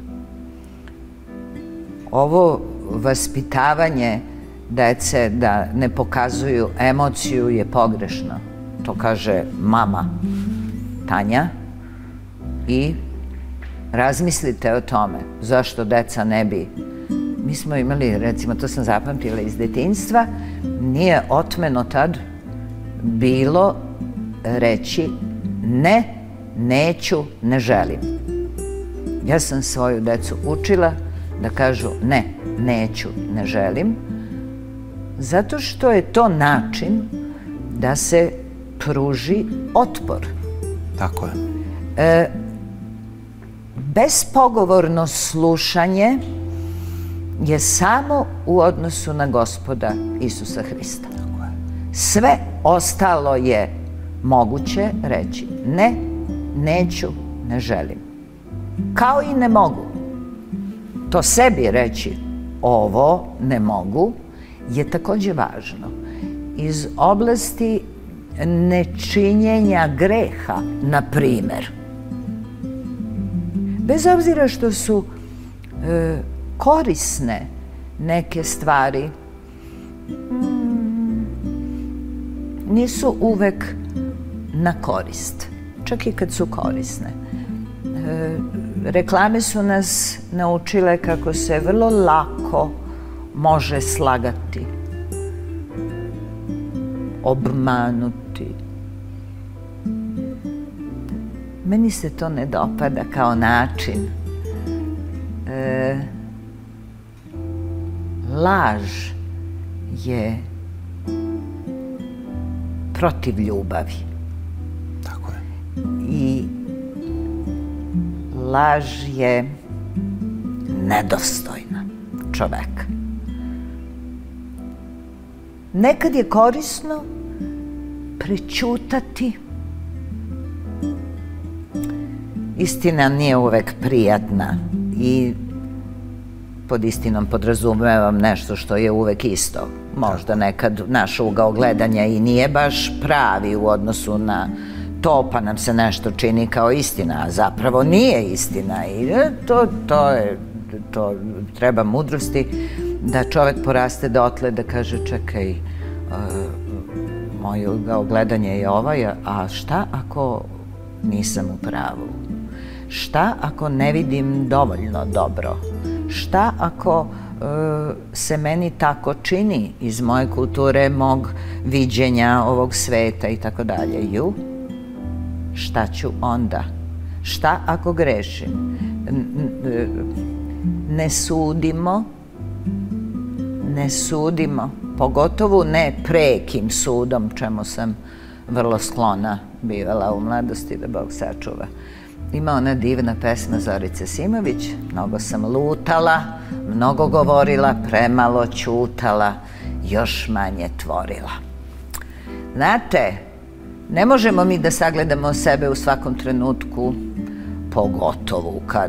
Ovo vaspitavanje dece da ne pokazuju emociju je pogrešno. To kaže mama Tanja i razmislite o tome zašto deca ne bi. Mi smo imali, recimo, to sam zapamtila iz detinjstva, nije otmeno tad bilo reći ne, neću, ne želim. Ja sam svoju decu učila da kažu ne, neću, ne želim, zato što je to način da se pruži otpor. Tako je. Bespogovorno slušanje je samo u odnosu na Gospoda Isusa Hrista. Sve ostalo je moguće reći ne, neću, ne želim. Kao i ne mogu. To sebi reći ovo ne mogu je takođe važno. Iz oblasti nečinjenja greha, na primer. Bez obzira što su korisne neke stvari, nisu uvek na korist, čak i kad su korisne. Reklame su nas naučile kako se vrlo lako može slagati, obmanuti. Meni se to ne dopada kao način. Laž je protiv ljubavi. Tako je. I laž je nedostojna čoveka. Nekad je korisno prećutati. Istina nije uvek prijatna i pod istinom podrazumevam nešto što je uvek isto. Možda nekad naš ugao gledanja i nije baš pravi u odnosu na to, pa nam se nešto čini kao istina, a zapravo nije istina. I to treba mudrosti da čovek poraste dotle da kaže čekaj, moj ugao gledanja je ovaj, a šta ako nisam u pravu? Šta ako ne vidim dovoljno dobro? Šta ako se meni tako čini iz moje kulture, mog viđenja ovog sveta i tako dalje? Šta ću onda? Šta ako grešim? Ne sudimo, pogotovo ne prekim sudom, čemu sam vrlo sklona bivala u mladosti, da Bog sačuva. Ima ona divna pesma Zorice Simović, mnogo sam lutala, mnogo govorila, premalo ćutala, još manje tvorila. Znate, ne možemo mi da sagledamo sebe u svakom trenutku, pogotovo kad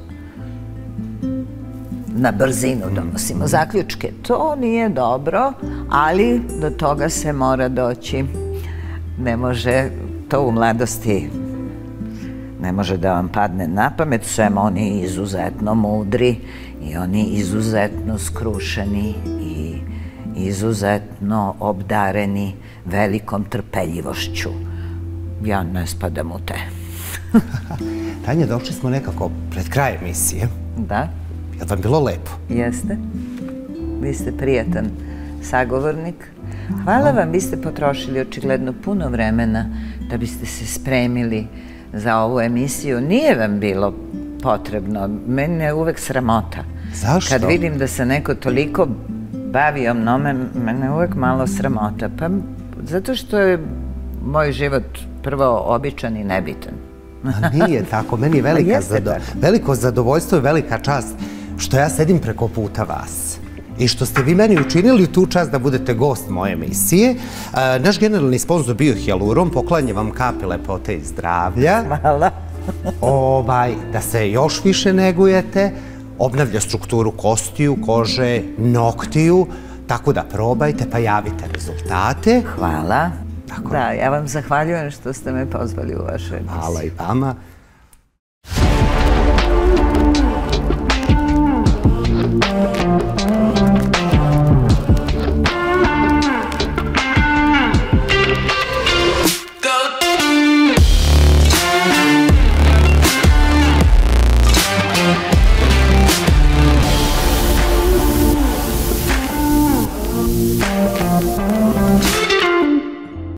na brzinu donosimo zaključke. To nije dobro, ali do toga se mora doći. Ne može to u mladosti, ne može da vam padne na pamet, sem oni izuzetno mudri i oni izuzetno skrušeni i izuzetno obdareni velikom trpeljivošću. Ja ne spadam u te. Tanja, došli smo nekako pred kraj emisije. Da. Je li vam bilo lepo? Jeste. Vi ste prijatan sagovornik. Hvala vam, vi ste potrošili očigledno puno vremena da biste se spremili za ovu emisiju. Nije vam bilo potrebno. Mene je uvek sramota. Zašto? Kad vidim da se neko toliko bavi o mnome, mene je uvek malo sramota. Pa zato što je moj život prvo običan i nebitan. Nije tako. Meni je veliko zadovoljstvo i velika čast što ja sedim preko puta vas. I što ste vi meni učinili tu čast da budete gost moje emisije. Naš generalni sponsor Biohialuron poklanja vam kapi lepote i zdravlja. Hvala. Da se još više negujete, obnavlja strukturu kostiju, kože, noktiju, tako da probajte pa javite rezultate. Hvala. Da, ja vam zahvaljujem što ste me pozvali u vašu emisiju. Hvala i vama.